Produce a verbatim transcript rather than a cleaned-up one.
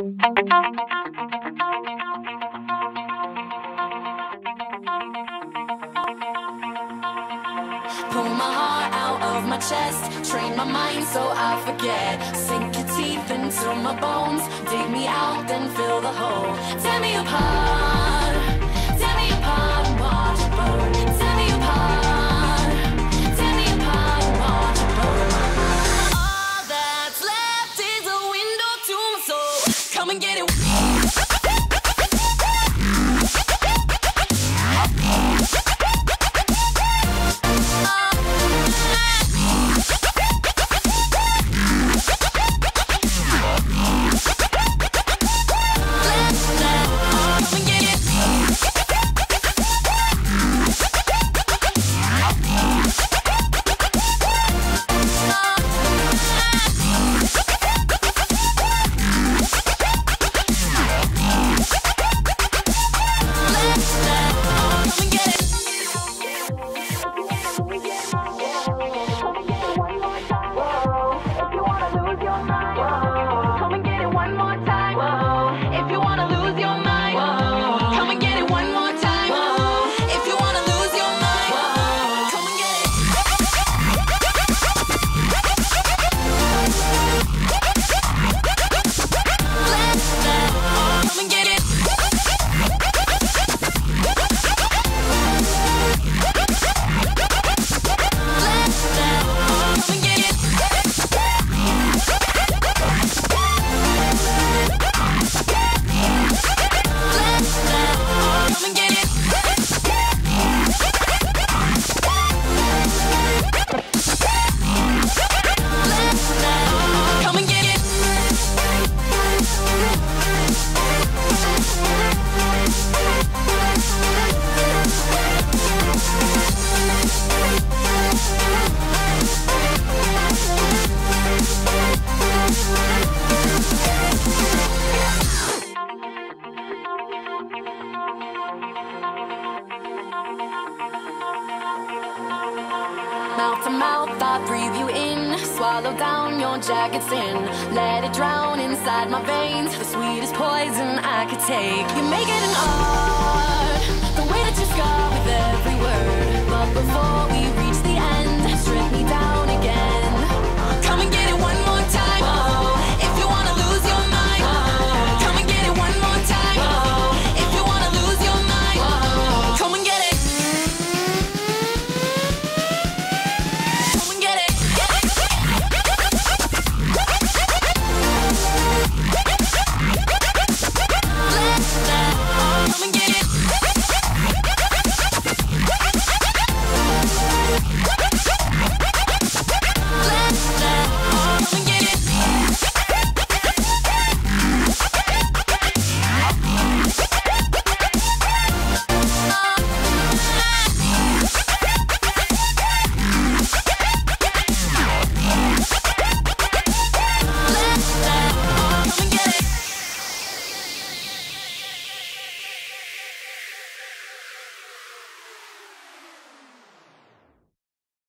Pull my heart out of my chest, train my mind so I forget. Sink your teeth into my bones, dig me out, then fill the hole. Tear me apart, tear me apart and watch it burn. Tear me apart, tear me apart and watch it burn. All that's left is a window to my soul. Come and get it. Mouth to mouth, I breathe you in. Swallow down your jagged sin. Let it drown inside my veins. The sweetest poison I could take. You make it an art, the way that you scar with every word. But before we reach